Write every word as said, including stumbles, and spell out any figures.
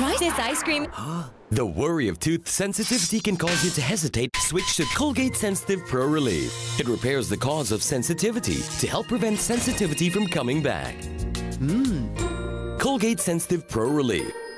Try this ice cream. The worry of tooth sensitivity can cause you to hesitate. Switch to Colgate Sensitive Pro Relief. It repairs the cause of sensitivity to help prevent sensitivity from coming back. Mmm. Colgate Sensitive Pro Relief.